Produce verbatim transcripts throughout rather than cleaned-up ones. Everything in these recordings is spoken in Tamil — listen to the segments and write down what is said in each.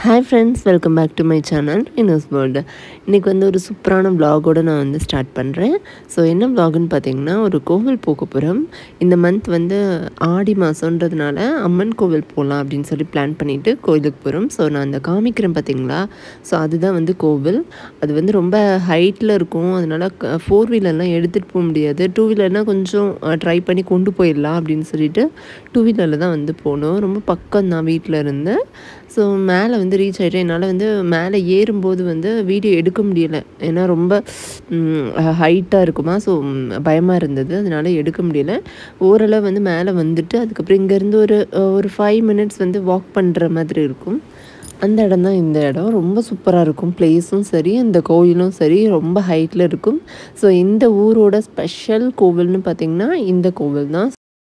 Hi friends, welcome back to my channel Inno's World. இன்னைக்கு வந்து ஒரு சூப்பரான vlog-ஓட நான் வந்து ஸ்டார்ட் பண்ணுறேன். ஸோ என்ன vlog-ன்னு பார்த்தீங்கன்னா, ஒரு கோவில் போக போகிறோம். இந்த மந்த் வந்து ஆடி மாதன்றதுனால அம்மன் கோவில் போகலாம் அப்படின்னு சொல்லி பிளான் பண்ணிவிட்டு கோவிலுக்கு போகிறோம். ஸோ நான் அந்த காமிக்கிறேன் பார்த்தீங்களா, ஸோ அதுதான் வந்து கோவில். அது வந்து ரொம்ப ஹைட்டில் இருக்கும். அதனால் ஃபோர் வீலர்லாம் எடுத்துகிட்டு போக முடியாது. டூ வீலர்னால் கொஞ்சம் ட்ரை பண்ணி கொண்டு போயிடலாம் அப்படின்னு சொல்லிட்டு டூ வீலரில் தான் வந்து போனோம். ரொம்ப பக்கம் தான் வீட்டில் இருந்து. ஸோ மேலே வந்து ரீச் ஆகிட்டேன். என்னால் வந்து மேலே ஏறும்போது வந்து வீடியோ எடுக்க முடியலை, ஏன்னா ரொம்ப ஹைட்டாக இருக்குமா. ஸோ பயமாக இருந்தது, அதனால் எடுக்க முடியலை. ஓரளவு வந்து மேலே வந்துட்டு அதுக்கப்புறம் இங்கேருந்து ஒரு ஒரு ஃபைவ் மினிட்ஸ் வந்து வாக் பண்ணுற மாதிரி இருக்கும். அந்த இடம் தான் இந்த இடம். ரொம்ப சூப்பராக இருக்கும். பிளேஸும் சரி, அந்த கோயிலும் சரி, ரொம்ப ஹைட்டில் இருக்கும். ஸோ இந்த ஊரோட ஸ்பெஷல் கோவில்னு பார்த்திங்கன்னா இந்த கோவில் தான்.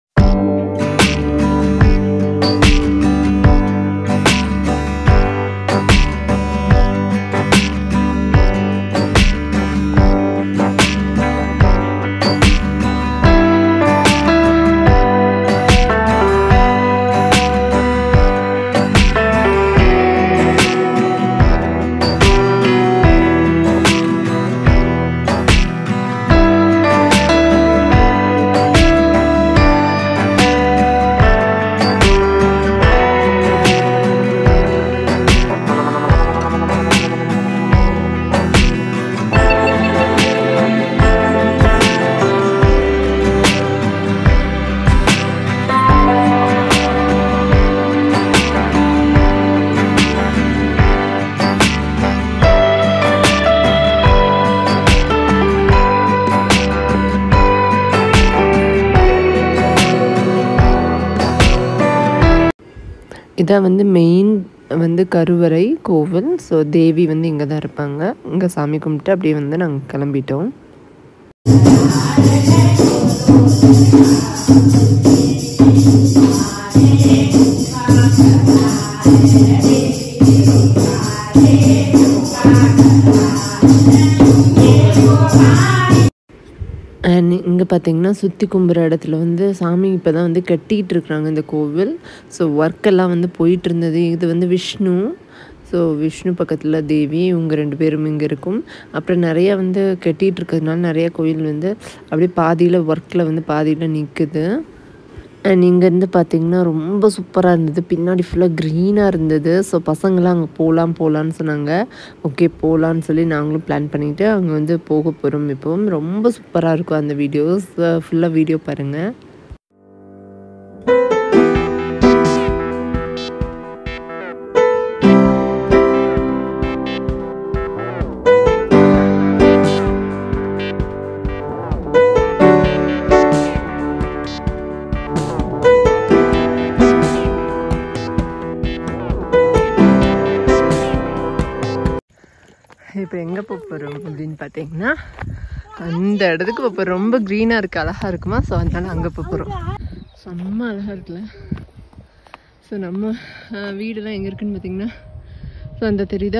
இதான் வந்து மெயின் வந்து கருவறை கோவில். ஸோ தேவி வந்து இங்கே தான் இருப்பாங்க. இங்கே சாமி கும்பிட்டு அப்படியே வந்து நாங்கள் கிளம்பிட்டோம். அண்ட் இங்கே பார்த்தீங்கன்னா சுற்றி கும்புற இடத்துல வந்து சாமி இப்போ தான் வந்து கட்டிகிட்டு இருக்கிறாங்க இந்த கோவில். ஸோ ஒர்க்கெல்லாம் வந்து போயிட்டு இருந்தது. இது வந்து விஷ்ணு. ஸோ விஷ்ணு பக்கத்தில் தேவி, இவங்க ரெண்டு பேரும் இங்கே இருக்கும். அப்புறம் நிறையா வந்து கட்டிகிட்டு இருக்கிறதுனால நிறையா கோயில் வந்து அப்படியே பாதியில் ஒர்க்கில் வந்து பாதியில் நிற்குது. அண்ட் இங்கேருந்து பார்த்திங்கன்னா ரொம்ப சூப்பராக இருந்தது. பின்னாடி ஃபுல்லாக க்ரீனாக இருந்தது. ஸோ பசங்களாம் அங்கே போகலாம் போகலான்னு சொன்னாங்க. ஓகே போகலான்னு சொல்லி நாங்களும் பிளான் பண்ணிவிட்டு அங்கே வந்து போக போகிறோம். இப்போவும் ரொம்ப சூப்பராக இருக்கும் அந்த வீடியோஸ். ஃபுல்லாக வீடியோ பாருங்கள். இப்போ எங்கே போக போகிறோம் அப்படின்னு பார்த்தீங்கன்னா அந்த இடத்துக்கு போக போகிறோம். ரொம்ப க்ரீனாக இருக்குது, அழகாக இருக்குமா. ஸோ அதனால் அங்கே போக போகிறோம். செம்ம அழகாக இருக்குல்ல. ஸோ நம்ம வீடெல்லாம் எங்கே இருக்குதுன்னு பார்த்தீங்கன்னா, ஸோ அந்த தெரியுதா,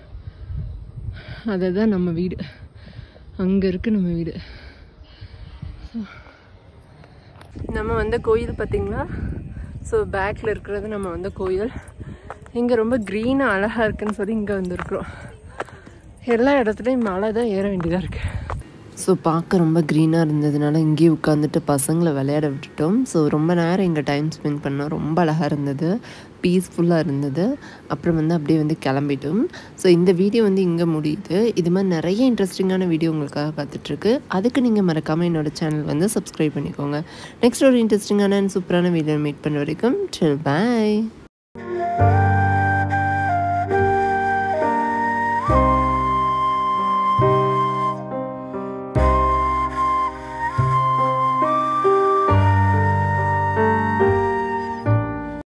அதை தான் நம்ம வீடு. அங்கே இருக்குது நம்ம வீடு. ஸோ நம்ம வந்து கோயில் பார்த்திங்களா. ஸோ பேக்கில் இருக்கிறது நம்ம வந்து கோயில். இங்கே ரொம்ப க்ரீனாக அழகாக இருக்குதுன்னு சொல்லி இங்கே வந்துருக்குறோம். எல்லா இடத்துலையும் மழை தான் ஏற வேண்டியதாக இருக்குது. ஸோ பார்க்க ரொம்ப க்ரீனாக இருந்ததுனால இங்கேயே உட்காந்துட்டு பசங்களை விளையாட விட்டுட்டோம். ஸோ ரொம்ப நேரம் இங்கே டைம் ஸ்பெண்ட் பண்ணோம். ரொம்ப அழகாக இருந்தது, பீஸ்ஃபுல்லாக இருந்தது. அப்புறம் வந்து அப்படியே வந்து கிளம்பிட்டோம். ஸோ இந்த வீடியோ வந்து இங்கே முடியுது. இது மாதிரி நிறைய இன்ட்ரெஸ்டிங்கான வீடியோ உங்களுக்காக பார்த்துட்ருக்கு. அதுக்கு நீங்கள் மறக்காமல் என்னோடய சேனல் வந்து சப்ஸ்கிரைப் பண்ணிக்கோங்க. நெக்ஸ்ட் ஒரு இன்ட்ரெஸ்டிங்கான அண்ட் சூப்பரான வீடியோ மீட் பண்ண வரைக்கும் டில் பை.